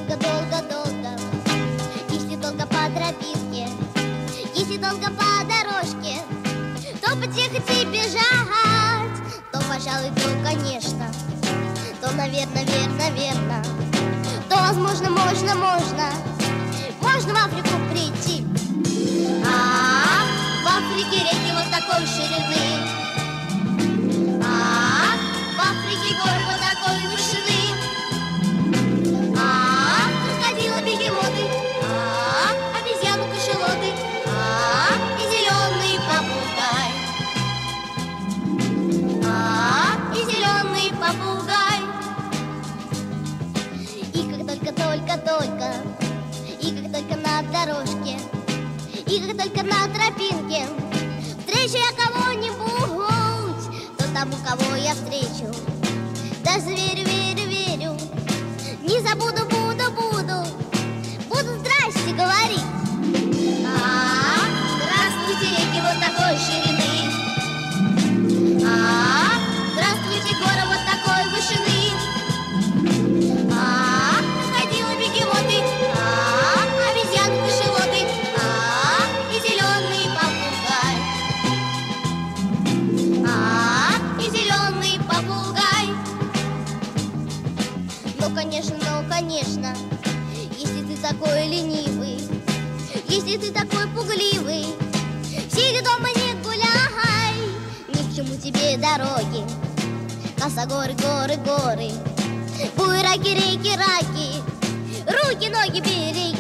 долго-долго-долго, если долго по тропинке, если долго по дорожке, то потихать и бежать, то, пожалуй, то, конечно, то, наверное, верно, то, возможно, можно в Африку прийти. В Африке реки вот такой ширины, в Африке горы вот такой вышины, крокодилы, бегемоты, обезьяны, кашалоты, и зеленый попугай, и зеленый попугай. И как только, и как только на дорожке, и как только на тропинке встречу я кого-нибудь, то тому, кого я встречу, даже верю, не забуду, буду здрасте говорить. Здравствуйте, реки вот такой ширины, здравствуйте, горы вот такой вышины, крокодилы, бегемоты, обезьяны, кашалоты, и зеленый попугай, и зеленый попугай. Ну, конечно, если ты такой ленивый, если ты такой пугливый, сиди дома, не гуляй, ни к чему тебе дороги, косогоры, горы, буераки, реки, руки, ноги береги.